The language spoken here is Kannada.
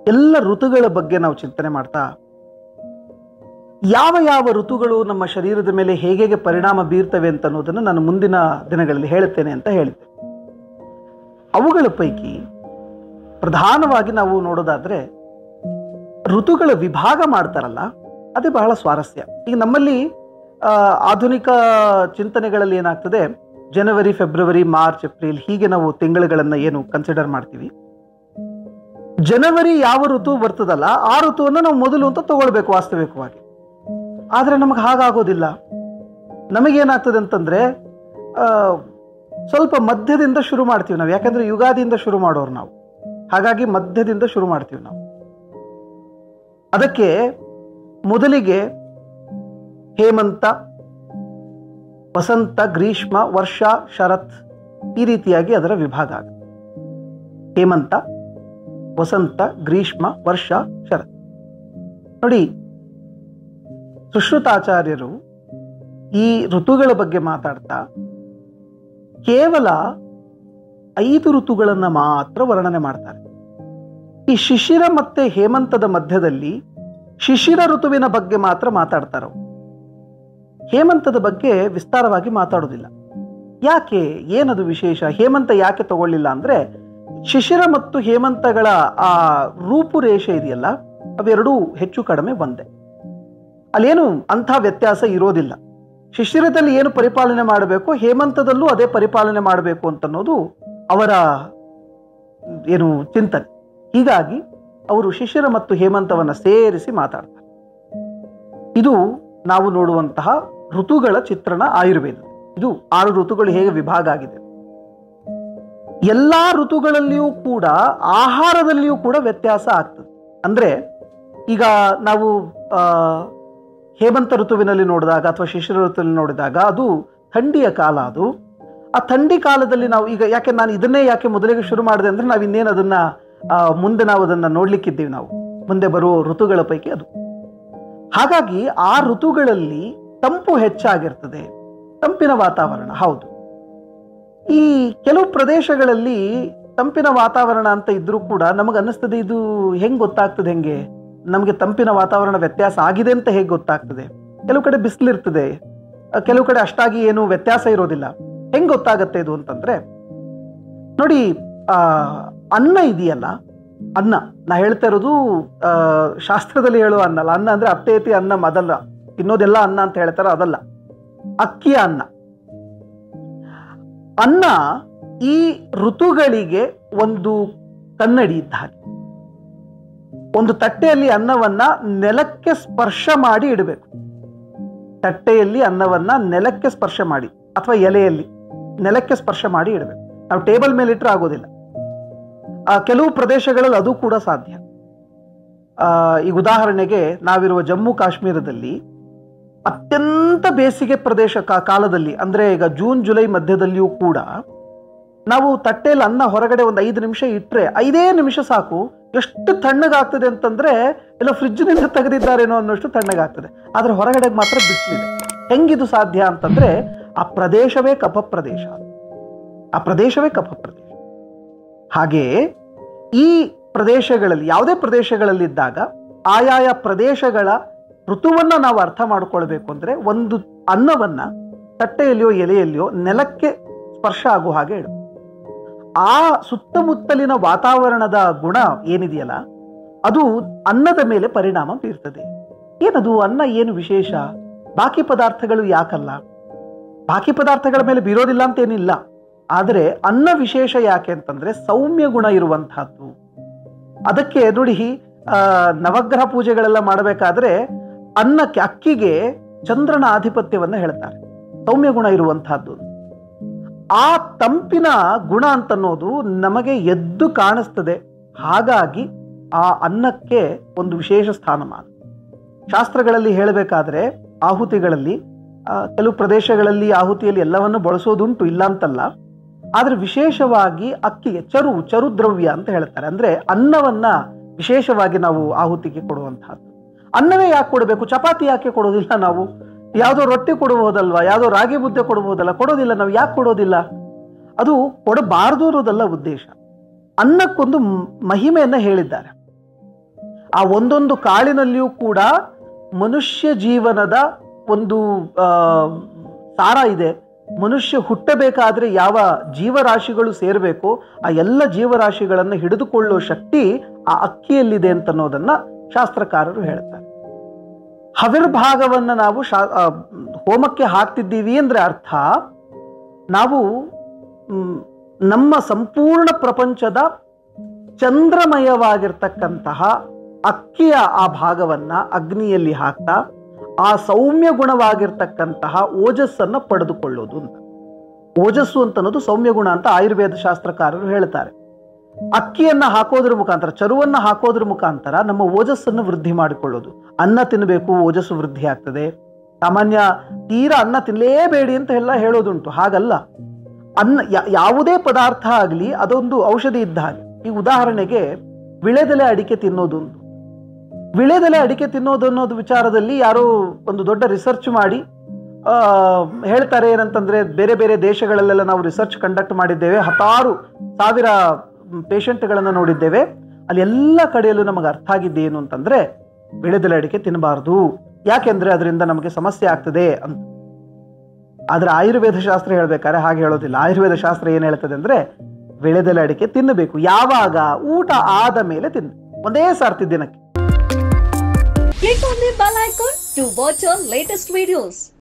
ಎಲ್ಲ ಋತುಗಳ ಬಗ್ಗೆ ನಾವು ಚಿಂತನೆ ಮಾಡ್ತಾ ಯಾವ ಯಾವ ಋತುಗಳು ನಮ್ಮ ಶರೀರದ ಮೇಲೆ ಹೇಗೆ ಪರಿಣಾಮ ಬೀರ್ತವೆ ಅಂತ ಅನ್ನೋದನ್ನು ನಾನು ಮುಂದಿನ ದಿನಗಳಲ್ಲಿ ಹೇಳುತ್ತೇನೆ ಅಂತ ಹೇಳಿದ್ದೆ. ಅವುಗಳ ಪೈಕಿ ಪ್ರಧಾನವಾಗಿ ನಾವು ನೋಡೋದಾದ್ರೆ ಋತುಗಳ ವಿಭಾಗ ಮಾಡ್ತಾರಲ್ಲ, ಅದೇ ಬಹಳ ಸ್ವಾರಸ್ಯ. ಈಗ ನಮ್ಮಲ್ಲಿ ಆಧುನಿಕ ಚಿಂತನೆಗಳಲ್ಲಿ ಏನಾಗ್ತದೆ, ಜನವರಿ, ಫೆಬ್ರವರಿ, ಮಾರ್ಚ್, ಏಪ್ರಿಲ್ ಹೀಗೆ ನಾವು ತಿಂಗಳುಗಳನ್ನ ಏನು ಕನ್ಸಿಡರ್ ಮಾಡ್ತೀವಿ. ಜನವರಿ ಯಾವ ಋತು ಬರ್ತದಲ್ಲ ಆ ಋತುವನ್ನು ನಾವು ಮೊದಲು ಅಂತ ತಗೊಳ್ಬೇಕು ವಾಸ್ತವಿಕವಾಗಿ. ಆದ್ರೆ ನಮಗೆ ಹಾಗಾಗೋದಿಲ್ಲ. ನಮಗೇನಾಗ್ತದೆ ಅಂತಂದ್ರೆ ಸ್ವಲ್ಪ ಮಧ್ಯದಿಂದ ಶುರು ಮಾಡ್ತೀವಿ ನಾವು, ಯಾಕಂದ್ರೆ ಯುಗಾದಿಯಿಂದ ಶುರು ಮಾಡೋರು ನಾವು. ಹಾಗಾಗಿ ಮಧ್ಯದಿಂದ ಶುರು ಮಾಡ್ತೀವಿ ನಾವು. ಅದಕ್ಕೆ ಮೊದಲಿಗೆ ಹೇಮಂತ, ವಸಂತ, ಗ್ರೀಷ್ಮ, ವರ್ಷ, ಶರತ್ ಈ ರೀತಿಯಾಗಿ ಅದರ ವಿಭಾಗ ಆಗುತ್ತೆ. ಹೇಮಂತ, ವಸಂತ, ಗ್ರೀಷ್ಮ, ವರ್ಷ, ಶರತ್. ನೋಡಿ, ಸುಶ್ರುತಾಚಾರ್ಯರು ಈ ಋತುಗಳ ಬಗ್ಗೆ ಮಾತಾಡ್ತಾ ಕೇವಲ 5 ಋತುಗಳನ್ನು ಮಾತ್ರ ವರ್ಣನೆ ಮಾಡ್ತಾರೆ. ಈ ಶಿಶಿರ ಮತ್ತೆ ಹೇಮಂತದ ಮಧ್ಯದಲ್ಲಿ ಶಿಶಿರ ಋತುವಿನ ಬಗ್ಗೆ ಮಾತ್ರ ಮಾತಾಡ್ತಾರೆ. ಹೇಮಂತದ ಬಗ್ಗೆ ವಿಸ್ತಾರವಾಗಿ ಮಾತಾಡೋದಿಲ್ಲ. ಯಾಕೆ? ಏನದು ವಿಶೇಷ? ಹೇಮಂತ ಯಾಕೆ ತಗೊಳ್ಳಿಲ್ಲ ಅಂದ್ರೆ, ಶಿಶಿರ ಮತ್ತು ಹೇಮಂತಗಳ ಆ ರೂಪುರೇಷೆ ಇದೆಯಲ್ಲ, ಅವೆರಡೂ ಹೆಚ್ಚು ಕಡಿಮೆ ಒಂದೇ. ಅಲ್ಲೇನು ಅಂಥ ವ್ಯತ್ಯಾಸ ಇರೋದಿಲ್ಲ. ಶಿಶಿರದಲ್ಲಿ ಏನು ಪರಿಪಾಲನೆ ಮಾಡಬೇಕು, ಹೇಮಂತದಲ್ಲೂ ಅದೇ ಪರಿಪಾಲನೆ ಮಾಡಬೇಕು ಅಂತನ್ನೋದು ಅವರ ಏನು ಚಿಂತನೆ. ಹೀಗಾಗಿ ಅವರು ಶಿಶಿರ ಮತ್ತು ಹೇಮಂತವನ್ನ ಸೇರಿಸಿ ಮಾತಾಡ್ತಾರೆ. ಇದು ನಾವು ನೋಡುವಂತಹ ಋತುಗಳ ಚಿತ್ರಣ ಆಯುರ್ವೇದ. ಇದು 6 ಋತುಗಳು ಹೇಗೆ ವಿಭಾಗ ಆಗಿದೆ. ಎಲ್ಲಾ ಋತುಗಳಲ್ಲಿಯೂ ಕೂಡ ಆಹಾರದಲ್ಲಿಯೂ ಕೂಡ ವ್ಯತ್ಯಾಸ ಆಗ್ತದೆ. ಅಂದ್ರೆ ಈಗ ನಾವು ಹೇಮಂತ ಋತುವಿನಲ್ಲಿ ನೋಡಿದಾಗ ಅಥವಾ ಶಿಶಿರ ಋತುವಿನಲ್ಲಿ ನೋಡಿದಾಗ ಅದು ಥಂಡಿಯ ಕಾಲ. ಅದು ಆ ಥಂಡಿ ಕಾಲದಲ್ಲಿ ನಾವು ಈಗ ಯಾಕೆ ನಾನು ಇದನ್ನೇ ಯಾಕೆ ಮೊದಲಿಗೆ ಶುರು ಮಾಡಿದೆ ಅಂದ್ರೆ, ನಾವು ಇನ್ನೇನು ಅದನ್ನ ಮುಂದೆ ನಾವು ಅದನ್ನ ನೋಡ್ಲಿಕ್ಕಿದ್ದೀವಿ. ನಾವು ಮುಂದೆ ಬರುವ ಋತುಗಳ ಪೈಕಿ ಅದು. ಹಾಗಾಗಿ ಆ ಋತುಗಳಲ್ಲಿ ತಂಪು ಹೆಚ್ಚಾಗಿರ್ತದೆ, ತಂಪಿನ ವಾತಾವರಣ. ಹೌದು, ಈ ಕೆಲವು ಪ್ರದೇಶಗಳಲ್ಲಿ ತಂಪಿನ ವಾತಾವರಣ ಅಂತ ಇದ್ರೂ ಕೂಡ ನಮಗೆ ಅನ್ನಿಸ್ತದೆ, ಇದು ಹೆಂಗ್ ಗೊತ್ತಾಗ್ತದೆ, ಹೆಂಗೆ ನಮಗೆ ತಂಪಿನ ವಾತಾವರಣ ವ್ಯತ್ಯಾಸ ಆಗಿದೆ ಅಂತ ಹೇಗೆ ಗೊತ್ತಾಗ್ತದೆ? ಕೆಲವು ಕಡೆ ಬಿಸಿಲಿರ್ತದೆ, ಕೆಲವು ಕಡೆ ಅಷ್ಟಾಗಿ ಏನು ವ್ಯತ್ಯಾಸ ಇರೋದಿಲ್ಲ. ಹೆಂಗ್ ಗೊತ್ತಾಗತ್ತೆ ಇದು ಅಂತಂದ್ರೆ, ನೋಡಿ, ಅನ್ನ ಇದೆಯಲ್ಲ, ಅನ್ನ ನಾ ಹೇಳ್ತಾ ಇರೋದು ಶಾಸ್ತ್ರದಲ್ಲಿ ಹೇಳುವ ಅನ್ನ ಅಲ್ಲ. ಅನ್ನ ಅಂದ್ರೆ ಅತ್ತೇತಿ ಅನ್ನ, ಅದಲ್ಲ. ತಿನ್ನೋದೆಲ್ಲ ಅನ್ನ ಅಂತ ಹೇಳ್ತಾರ, ಅದಲ್ಲ. ಅಕ್ಕಿಯ ಅನ್ನ. ಅನ್ನ ಈ ಋತುಗಳಿಗೆ ಒಂದು ಕನ್ನಡಿ ಇದ್ದ ಹಾಗೆ. ಒಂದು ತಟ್ಟೆಯಲ್ಲಿ ಅನ್ನವನ್ನ ನೆಲಕ್ಕೆ ಸ್ಪರ್ಶ ಮಾಡಿ ಇಡಬೇಕು. ತಟ್ಟೆಯಲ್ಲಿ ಅನ್ನವನ್ನ ನೆಲಕ್ಕೆ ಸ್ಪರ್ಶ ಮಾಡಿ, ಅಥವಾ ಎಲೆಯಲ್ಲಿ ನೆಲಕ್ಕೆ ಸ್ಪರ್ಶ ಮಾಡಿ ಇಡಬೇಕು. ನಾವು ಟೇಬಲ್ ಮೇಲೆ ಇಟ್ಟರೆ ಆಗೋದಿಲ್ಲ. ಕೆಲವು ಪ್ರದೇಶಗಳಲ್ಲಿ ಅದು ಕೂಡ ಸಾಧ್ಯ. ಈಗ ಉದಾಹರಣೆಗೆ ನಾವಿರುವ ಜಮ್ಮು ಕಾಶ್ಮೀರದಲ್ಲಿ ಅತ್ಯಂತ ಬೇಸಿಗೆ ಪ್ರದೇಶ ಕಾಲದಲ್ಲಿ, ಅಂದ್ರೆ ಈಗ ಜೂನ್ ಜುಲೈ ಮಧ್ಯದಲ್ಲಿಯೂ ಕೂಡ ನಾವು ತಟ್ಟೆಯಲ್ಲಿ ಅನ್ನ ಹೊರಗಡೆ ಒಂದು 5 ನಿಮಿಷ ಇಟ್ಟರೆ 5 ನಿಮಿಷ ಸಾಕು, ಎಷ್ಟು ತಣ್ಣಗಾಗ್ತದೆ ಅಂತಂದ್ರೆ ಎಲ್ಲ ಫ್ರಿಡ್ಜ್ನಿಂದ ತೆಗೆದಿದ್ದಾರೇನೋ ಅನ್ನೋಷ್ಟು ತಣ್ಣಗಾಗ್ತದೆ. ಆದ್ರೆ ಹೊರಗಡೆ ಮಾತ್ರ ಬಿಸಿಲಿದೆ. ಹೆಂಗಿದು ಸಾಧ್ಯ ಅಂತಂದ್ರೆ, ಆ ಪ್ರದೇಶವೇ ಕಫ ಪ್ರದೇಶ. ಆ ಪ್ರದೇಶವೇ ಕಫ ಪ್ರದೇಶ. ಹಾಗೆಯೇ ಈ ಪ್ರದೇಶಗಳಲ್ಲಿ, ಯಾವುದೇ ಪ್ರದೇಶಗಳಲ್ಲಿದ್ದಾಗ ಆಯಾಯ ಪ್ರದೇಶಗಳ ಋತುವನ್ನ ನಾವು ಅರ್ಥ ಮಾಡ್ಕೊಳ್ಬೇಕು ಅಂದ್ರೆ, ಒಂದು ಅನ್ನವನ್ನ ತಟ್ಟೆಯಲ್ಲಿಯೋ ಎಲೆಯಲ್ಲಿಯೋ ನೆಲಕ್ಕೆ ಸ್ಪರ್ಶ ಆಗೋ ಹಾಗೆ ಇಡು. ಆ ಸುತ್ತಮುತ್ತಲಿನ ವಾತಾವರಣದ ಗುಣ ಏನಿದೆಯಲ್ಲ, ಅದು ಅನ್ನದ ಮೇಲೆ ಪರಿಣಾಮ ಬೀರ್ತದೆ. ಏನದು ಅನ್ನ? ಏನು ವಿಶೇಷ? ಬಾಕಿ ಪದಾರ್ಥಗಳು ಯಾಕಲ್ಲ? ಬಾಕಿ ಪದಾರ್ಥಗಳ ಮೇಲೆ ಬೀರೋದಿಲ್ಲ ಅಂತೇನಿಲ್ಲ. ಆದರೆ ಅನ್ನ ವಿಶೇಷ ಯಾಕೆ ಅಂತಂದ್ರೆ, ಸೌಮ್ಯ ಗುಣ ಇರುವಂತಹದ್ದು. ಅದಕ್ಕೆ ನೋಡಿ, ನವಗ್ರಹ ಪೂಜೆಗಳೆಲ್ಲ ಮಾಡಬೇಕಾದ್ರೆ ಅನ್ನಕ್ಕೆ, ಅಕ್ಕಿಗೆ ಚಂದ್ರನ ಆಧಿಪತ್ಯವನ್ನ ಹೇಳ್ತಾರೆ. ಸೌಮ್ಯ ಗುಣ ಇರುವಂತಹದ್ದು. ಆ ತಂಪಿನ ಗುಣ ಅಂತನ್ನೋದು ನಮಗೆ ಎದ್ದು ಕಾಣಿಸ್ತದೆ. ಹಾಗಾಗಿ ಆ ಅನ್ನಕ್ಕೆ ಒಂದು ವಿಶೇಷ ಸ್ಥಾನಮಾನ. ಶಾಸ್ತ್ರಗಳಲ್ಲಿ ಹೇಳಬೇಕಾದ್ರೆ ಆಹುತಿಗಳಲ್ಲಿ ಕೆಲವು ಪ್ರದೇಶಗಳಲ್ಲಿ ಆಹುತಿಯಲ್ಲಿ ಎಲ್ಲವನ್ನು ಬಳಸೋದುಂಟು, ಇಲ್ಲ ಅಂತಲ್ಲ. ಆದ್ರೆ ವಿಶೇಷವಾಗಿ ಅಕ್ಕಿಗೆ ಚರು ದ್ರವ್ಯ ಅಂತ ಹೇಳ್ತಾರೆ. ಅಂದ್ರೆ ಅನ್ನವನ್ನ ವಿಶೇಷವಾಗಿ ನಾವು ಆಹುತಿಗೆ ಕೊಡುವಂತಹದ್ದು. ಅನ್ನವೇ ಯಾಕೆ ಕೊಡಬೇಕು? ಚಪಾತಿ ಯಾಕೆ ಕೊಡೋದಿಲ್ಲ ನಾವು? ಯಾವುದೋ ರೊಟ್ಟಿ ಕೊಡಬಹುದಲ್ವಾ? ಯಾವುದೋ ರಾಗಿ ಮುದ್ದೆ ಕೊಡಬಹುದಲ್ಲ? ಕೊಡೋದಿಲ್ಲ. ನಾವು ಯಾಕೆ ಕೊಡೋದಿಲ್ಲ? ಅದು ಕೊಡಬಾರದು ಅನ್ನೋದಲ್ಲ ಉದ್ದೇಶ. ಅನ್ನಕ್ಕೊಂದು ಮಹಿಮೆಯನ್ನ ಹೇಳಿದ್ದಾರೆ. ಆ ಒಂದೊಂದು ಕಾಳಿನಲ್ಲಿಯೂ ಕೂಡ ಮನುಷ್ಯ ಜೀವನದ ಒಂದು ಸಾರ ಇದೆ. ಮನುಷ್ಯ ಹುಟ್ಟಬೇಕಾದ್ರೆ ಯಾವ ಜೀವರಾಶಿಗಳು ಸೇರಬೇಕು ಆ ಎಲ್ಲ ಜೀವರಾಶಿಗಳನ್ನು ಹಿಡಿದುಕೊಳ್ಳುವ ಶಕ್ತಿ ಆ ಅಕ್ಕಿಯಲ್ಲಿದೆ ಅಂತನ್ನೋದನ್ನ ಶಾಸ್ತ್ರಕಾರರು ಹೇಳ್ತಾರೆ. ಹವಿರ್ಭಾಗವನ್ನು ನಾವು ಹೋಮಕ್ಕೆ ಹಾಕ್ತಿದ್ದೀವಿ ಅಂದ್ರೆ ಅರ್ಥ ನಾವು ನಮ್ಮ ಸಂಪೂರ್ಣ ಪ್ರಪಂಚದ ಚಂದ್ರಮಯವಾಗಿರ್ತಕ್ಕಂತಹ ಅಕ್ಕಿಯ ಆ ಭಾಗವನ್ನ ಅಗ್ನಿಯಲ್ಲಿ ಹಾಕ್ತಾ ಆ ಸೌಮ್ಯ ಗುಣವಾಗಿರ್ತಕ್ಕಂತಹ ಓಜಸ್ಸನ್ನು ಪಡೆದುಕೊಳ್ಳೋದು ಅಂತ. ಓಜಸ್ಸು ಅಂತ ಅನ್ನೋದು ಸೌಮ್ಯ ಗುಣ ಅಂತ ಆಯುರ್ವೇದ ಶಾಸ್ತ್ರಕಾರರು ಹೇಳ್ತಾರೆ. ಅಕ್ಕಿಯನ್ನ ಹಾಕೋದ್ರ ಮುಖಾಂತರ, ಚರುವನ್ನ ಹಾಕೋದ್ರ ಮುಖಾಂತರ ನಮ್ಮ ಓಜಸ್ಸನ್ನು ವೃದ್ಧಿ ಮಾಡಿಕೊಳ್ಳೋದು. ಅನ್ನ ತಿನ್ನಬೇಕು, ಓಜಸ್ಸು ವೃದ್ಧಿ ಆಗ್ತದೆ. ಸಾಮಾನ್ಯ ತೀರಾ ಅನ್ನ ತಿನ್ನಲೇಬೇಡಿ ಅಂತ ಎಲ್ಲ ಹೇಳೋದುಂಟು, ಹಾಗಲ್ಲ. ಅನ್ನ ಯಾವುದೇ ಪದಾರ್ಥ ಆಗಲಿ ಅದೊಂದು ಔಷಧಿ ಇದ್ದ ಹಾಗೆ. ಈ ಉದಾಹರಣೆಗೆ ವಿಳೆದೆಲೆ ಅಡಿಕೆ ತಿನ್ನೋದು. ವಿಳೆದೆಲೆ ಅಡಿಕೆ ತಿನ್ನೋದು ಅನ್ನೋದು ವಿಚಾರದಲ್ಲಿ ಯಾರೋ ಒಂದು ದೊಡ್ಡ ರಿಸರ್ಚ್ ಮಾಡಿ ಹೇಳ್ತಾರೆ. ಏನಂತಂದ್ರೆ ಬೇರೆ ಬೇರೆ ದೇಶಗಳಲ್ಲೆಲ್ಲ ನಾವು ರಿಸರ್ಚ್ ಕಂಡಕ್ಟ್ ಮಾಡಿದ್ದೇವೆ, 10,000 ಪೇಷಂಟ್ಗಳನ್ನು ನೋಡಿದ್ದೇವೆ. ಅಲ್ಲಿ ಎಲ್ಲ ಕಡೆಯಲ್ಲೂ ನಮಗೆ ಅರ್ಥ ಆಗಿದ್ದು ಏನು ಅಂತಂದ್ರೆ ವಿಳೆದೆಲೆ ಅಡಿಕೆ ತಿನ್ನಬಾರ್ದು, ಯಾಕೆಂದ್ರೆ ಅದರಿಂದ ನಮಗೆ ಸಮಸ್ಯೆ ಆಗ್ತದೆ ಅಂತ. ಆದ್ರೆ ಆಯುರ್ವೇದ ಶಾಸ್ತ್ರ ಹೇಳ್ಬೇಕಾದ್ರೆ ಹಾಗೆ ಹೇಳೋದಿಲ್ಲ. ಆಯುರ್ವೇದ ಶಾಸ್ತ್ರ ಏನ್ ಹೇಳ್ತದೆ ಅಂದ್ರೆ ವಿಳೆದೆಲೆ ಅಡಿಕೆ ತಿನ್ನಬೇಕು. ಯಾವಾಗ? ಊಟ ಆದ ಮೇಲೆ ತಿನ್ನು, ಒಂದೇ ಸಾರ್ತಿ ದಿನಕ್ಕೆ. Click on the bell icon to watch our latest videos.